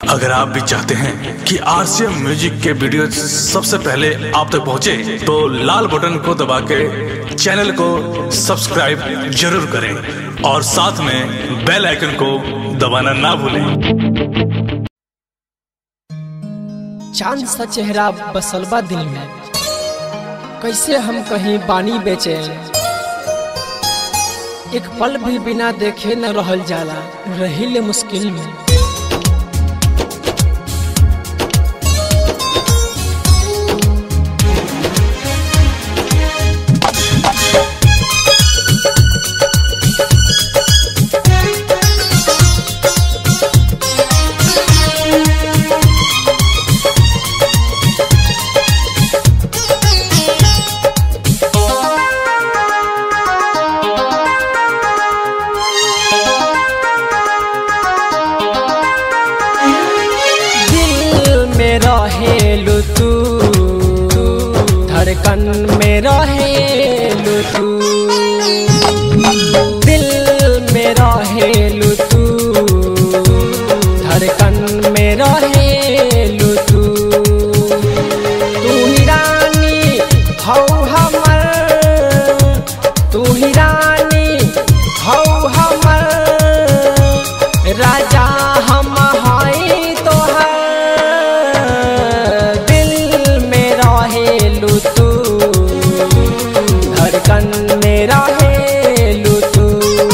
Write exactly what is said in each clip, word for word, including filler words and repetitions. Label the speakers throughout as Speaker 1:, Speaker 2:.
Speaker 1: अगर आप भी चाहते हैं कि आरसीएम म्यूजिक के वीडियो सबसे पहले आप तक पहुंचे, तो लाल बटन को दबा के चैनल को सब्सक्राइब जरूर करें और साथ में बेल आइकन को दबाना ना भूलें।
Speaker 2: चांद सा चेहरा बसलबा दिल में, कैसे हम कहीं बानी बेचे। एक पल भी बिना देखे न रहल जाला, रहिले मुश्किल में। रहेलु तू धड़कन में, रहेलु तू दिल में, रहेलु तू धड़कन में, रहेलु तू। तू ही रानी हौ हमर, तू ही रानी हौ हमर, राजा हम हाई तोहर। धड़कन में रहेलु तू,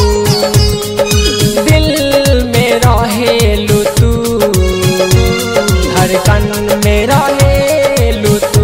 Speaker 2: दिल में रहेलु तू, धड़कन में रहेलु तू।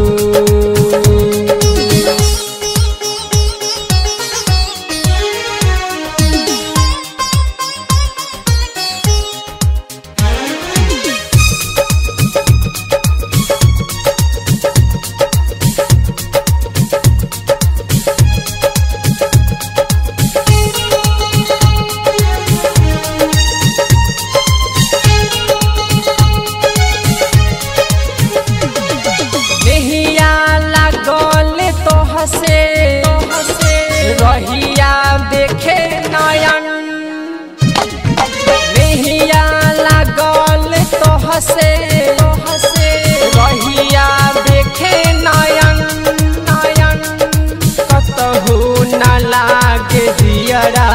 Speaker 2: हसे रहिया देखे नयन, नहिया लागल तो हसे रहिया देखे नयन नयन। कतहु न लागे दियरा,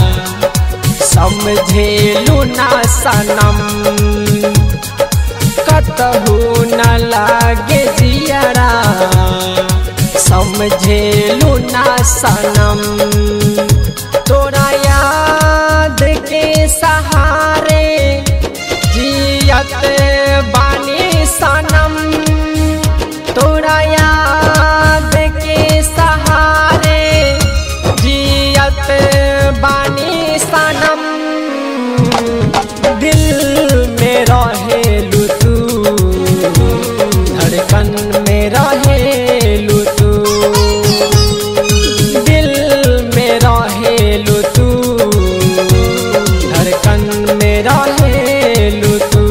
Speaker 2: समझेलु ना सनम। कतहु न लागे दियरा, समझेलु ना सनम। तोरा याद के सहारे जियत बानी सनम। तोरा याद के सहारे जियत बानी सनम। दिल में रहेलु तू, धड़कन में रहेलु तू, दिल में रहेलु तू, धड़कन में रहेलु तू।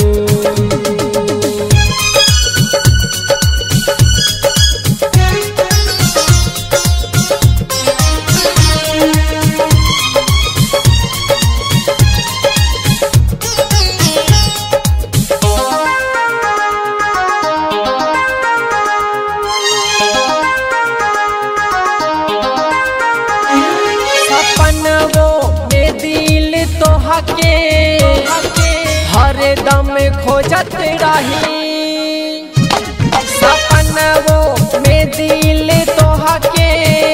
Speaker 2: के हरदम खोजत रही, सपनों में दिल तोहा के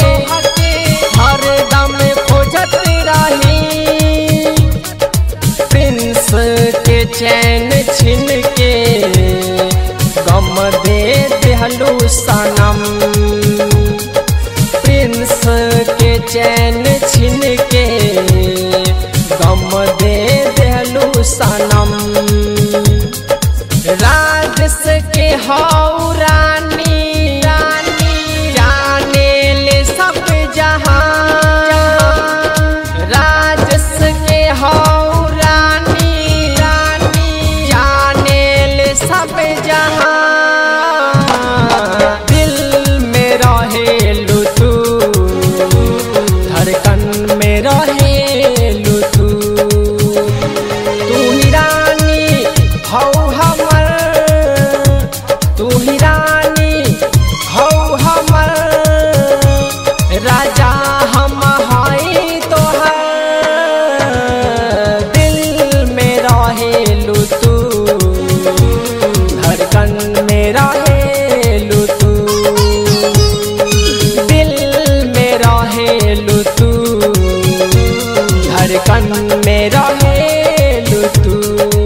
Speaker 2: हरदम खोजत रही। प्रिंस के चैन छिन के गम दे देहलु सनम। प्रिंस के चैन छिन के गम दे देहलु सनम। राजस के हौ रानी रानी, जाने ले सब जहां। राजस के हौ रानी रानी, जाने ले सब जहां। दिल में रहेलु तू, धड़कन में रहेलु तू। तू ही रानी हौ हमर तू ही रानी, हौ हमर राजा हम हई तोहर। दिल में रहेलू तू, धड़कन में रहेलू तू, दिल में रहेलू तू, धड़कन में रहेलू तू।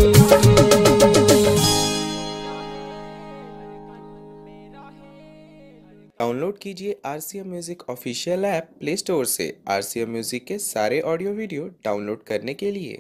Speaker 3: डाउनलोड कीजिए R C M music official app play store से आर सी एम म्यूजिक के सारे ऑडियो वीडियो डाउनलोड करने के लिए।